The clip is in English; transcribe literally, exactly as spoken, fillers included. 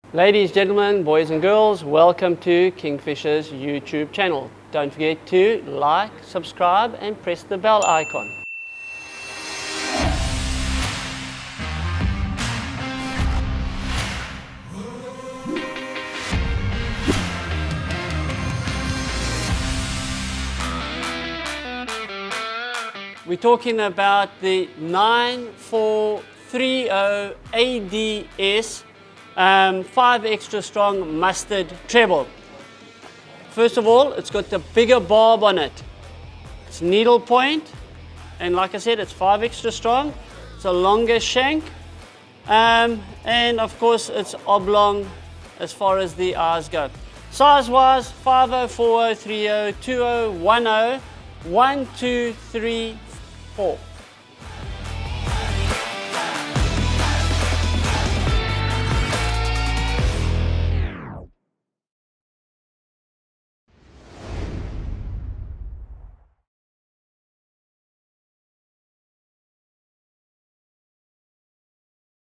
Ladies, gentlemen, boys and girls, welcome to Kingfisher's YouTube channel. Don't forget to like, subscribe and press the bell icon. We're talking about the nine four three zero A D S um, five extra strong Mustad treble. First of all, it's got the bigger barb on it. It's needle point, and like I said, it's five extra strong. It's a longer shank, um, and of course it's oblong as far as the eyes go. Size wise, five oh, four oh, three oh, two oh, one oh, one, two, three, four.